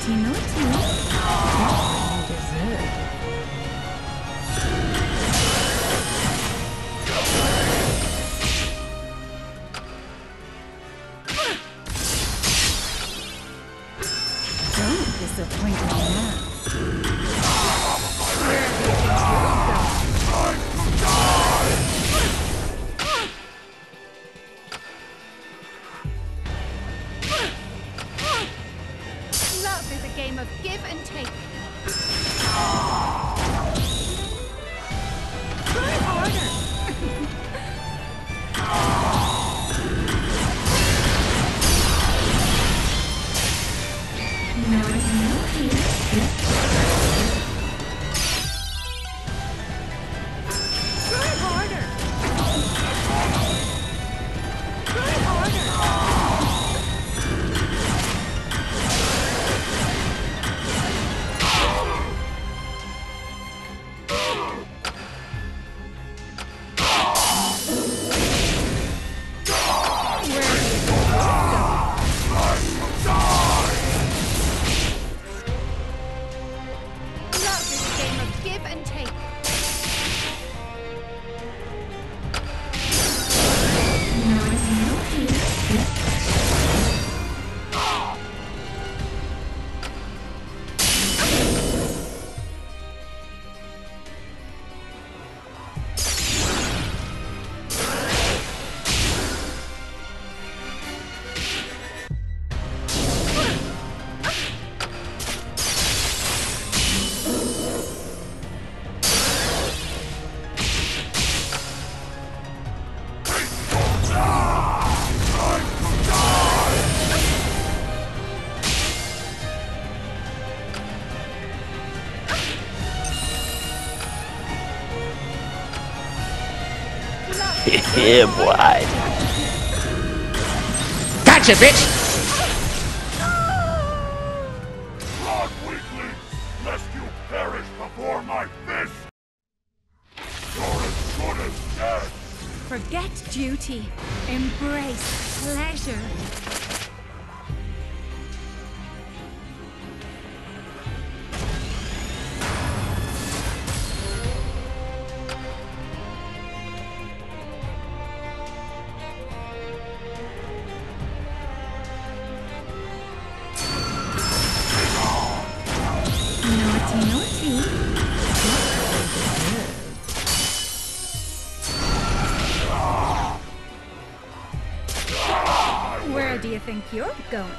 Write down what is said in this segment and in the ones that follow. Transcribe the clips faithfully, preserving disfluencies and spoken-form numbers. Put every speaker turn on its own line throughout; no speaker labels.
Naughty, naughty. That's what you deserve. Don't disappoint me now. Where do you think you'll go? Love is a game of give and take. Try harder. No, it's not here. Try harder. Try harder.
Yeah, boy.
Gotcha, bitch!
Run, weakling, lest you perish before my fist! You're as good as dead!
Forget duty. Embrace pleasure. Naughty, naughty. Where do you think you're going?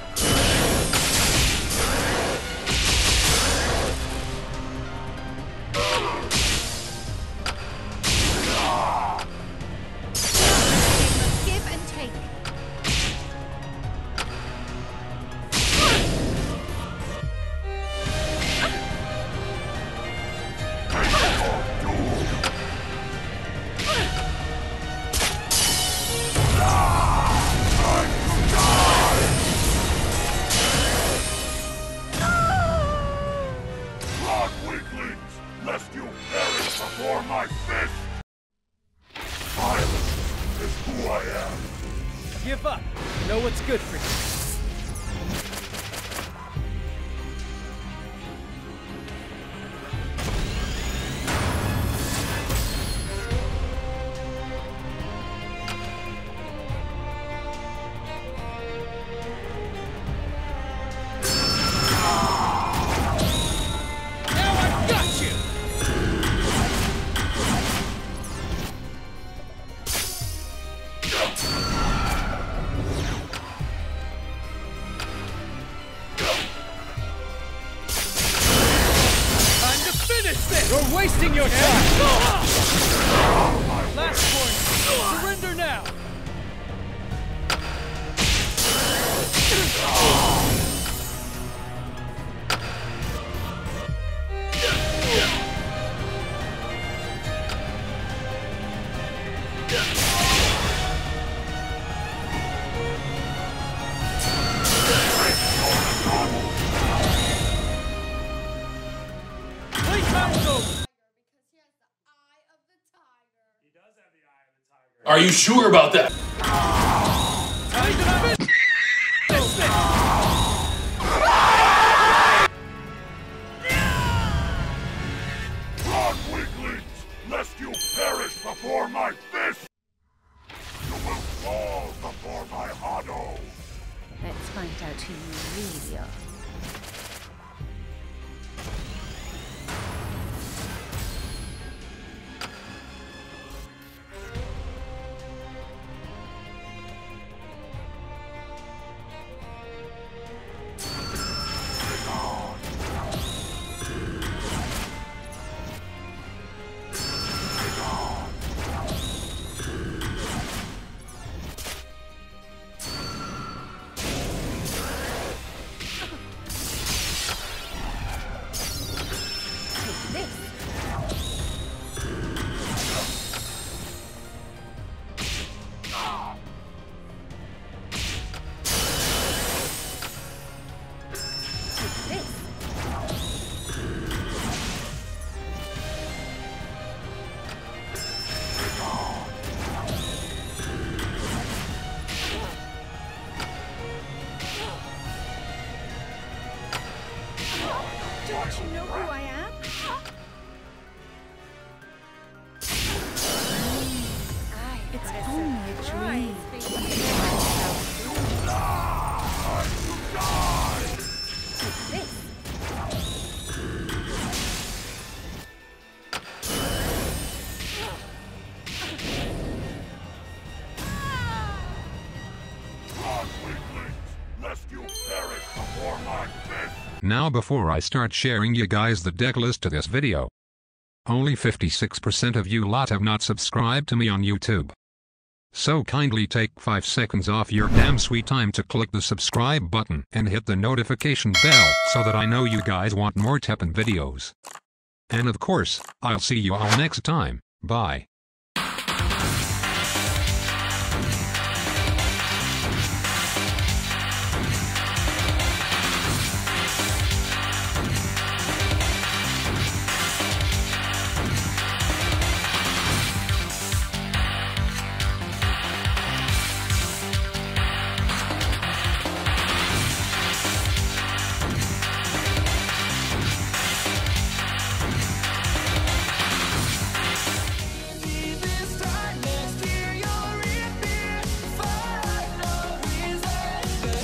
Give and take.
Lest you perish before my fist! Violence is who I am.
Give up. Know what's good for you. You're wasting your time! Last warning! Surrender now!
Are you sure about that?
before my fist! You will fall before my Hado!
Let's find out who you really are.
Don't you know who I am? It's only a dream. Take this.
Run, weaklings, lest you perish before my fist!
Now before I start sharing you guys the deck list to this video, only fifty-six percent of you lot have not subscribed to me on YouTube. So kindly take five seconds off your damn sweet time to click the subscribe button and hit the notification bell so that I know you guys want more Teppen videos. And of course, I'll see you all next time. Bye.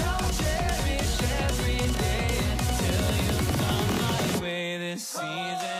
Season